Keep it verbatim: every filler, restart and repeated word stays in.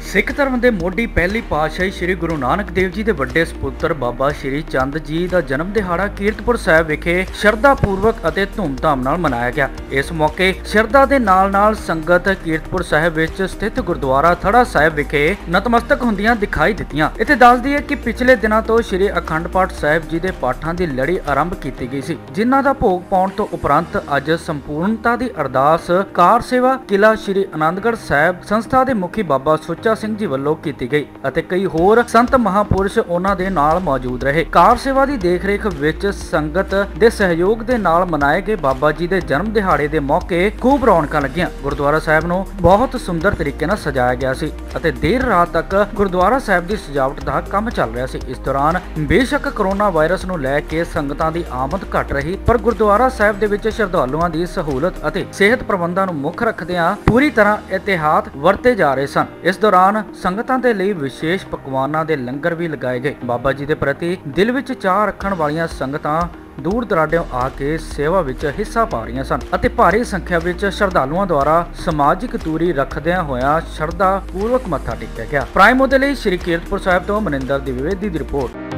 सिख धर्म के मोढी पहली पातशाही श्री गुरु नानक देव जी के वड्डे सपुत्र बाबा श्री चंद जी का जन्म दिहाड़ा कीरतपुर साहिब विखे शरधा पूर्वक और धूमधाम नाल मनाया गया। इस मौके शरधा के नाल नाल संगत कीरतपुर साहिब विच स्थित गुरुद्वारा थड़ा साहिब विखे नतमस्तक हुंदियां दिखाई दित्तियां। इत्थे दस दईए कि पिछले दिनों तो श्री अखंड पाठ साहिब जी के पाठां की लड़ी आरंभ की गई सी, जिन्हां दा भोग पाउण तो उपरंत अज संपूर्णता की अरदास कार सेवा किला श्री आनंदगढ़ साहिब संस्था के मुखी बाबा सुच्चा सिंह जी ਵੱਲੋਂ ਕੀਤੀ ਗਈ ਅਤੇ ਕਈ ਹੋਰ ਸੰਤ ਮਹਾਪੁਰਸ਼ ਉਹਨਾਂ ਦੇ ਨਾਲ ਮੌਜੂਦ ਰਹੇ। ਕਾਰ ਸੇਵਾ ਦੀ ਦੇਖਰੇਖ ਵਿੱਚ ਸੰਗਤ ਦੇ ਸਹਿਯੋਗ ਦੇ ਨਾਲ ਮਨਾਏ ਗਏ ਬਾਬਾ ਜੀ ਦੇ ਜਨਮ ਦਿਹਾੜੇ ਦੇ ਮੌਕੇ ਖੂਬ ਰੌਣਕਾਂ ਲੱਗੀਆਂ। ਗੁਰਦੁਆਰਾ ਸਾਹਿਬ ਨੂੰ ਬਹੁਤ ਸੁੰਦਰ ਤਰੀਕੇ ਨਾਲ ਸਜਾਇਆ ਗਿਆ ਸੀ ਅਤੇ ਦੇਰ ਰਾਤ ਤੱਕ ਗੁਰਦੁਆਰਾ ਸਾਹਿਬ ਦੀ ਸਜਾਵਟ ਦਾ ਕੰਮ ਚੱਲ ਰਿਹਾ ਸੀ। ਇਸ ਦੌਰਾਨ ਬੇਸ਼ੱਕ ਕੋਰੋਨਾ ਵਾਇਰਸ ਨੂੰ ਲੈ ਕੇ ਸੰਗਤਾਂ ਦੀ ਆਮਦ ਘਟ ਰਹੀ, ਪਰ ਗੁਰਦੁਆਰਾ ਸਾਹਿਬ ਦੇ ਵਿੱਚ ਸ਼ਰਧਾਲੂਆਂ ਦੀ ਸਹੂਲਤ ਅਤੇ ਸਿਹਤ ਪ੍ਰਬੰਧਾਂ ਨੂੰ ਮੁੱਖ ਰੱਖਦਿਆਂ ਪੂਰੀ ਤਰ੍ਹਾਂ ਇhtiyਾਤ ਵਰਤੇ ਜਾ ਰਹੇ ਸਨ। ਇਸ ਦੌਰਾਨ ਸੰਗਤਾਂ ਦੇ ਲਈ ਵਿਸ਼ੇਸ਼ ਪਕਵਾਨਾਂ ਦੇ ਲੰਗਰ ਵੀ ਲਗਾਏ ਗਏ। ਬਾਬਾ ਜੀ ਦੇ ਪ੍ਰਤੀ ਦਿਲ ਵਿੱਚ ਚਾਹ ਰੱਖਣ ਵਾਲੀਆਂ ਸੰਗਤਾਂ दूर दराडों आके सेवा विच हिस्सा पा रही सन ਅਤੇ भारी संख्या विच श्रद्धालुओं द्वारा समाजिक दूरी रखदियां होया श्रद्धा पूर्वक मत्था टेकिया गया। प्राइम मोदे ਲਈ श्री कीरतपुर साहिब तो मनिंदर द्विवेदी दी रिपोर्ट।